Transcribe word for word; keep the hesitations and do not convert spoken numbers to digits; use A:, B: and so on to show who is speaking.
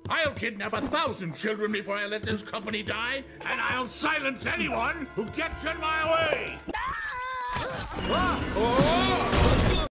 A: I'll kidnap a thousand children before I let this company die, and I'll silence anyone who gets in my way! Ah! Oh!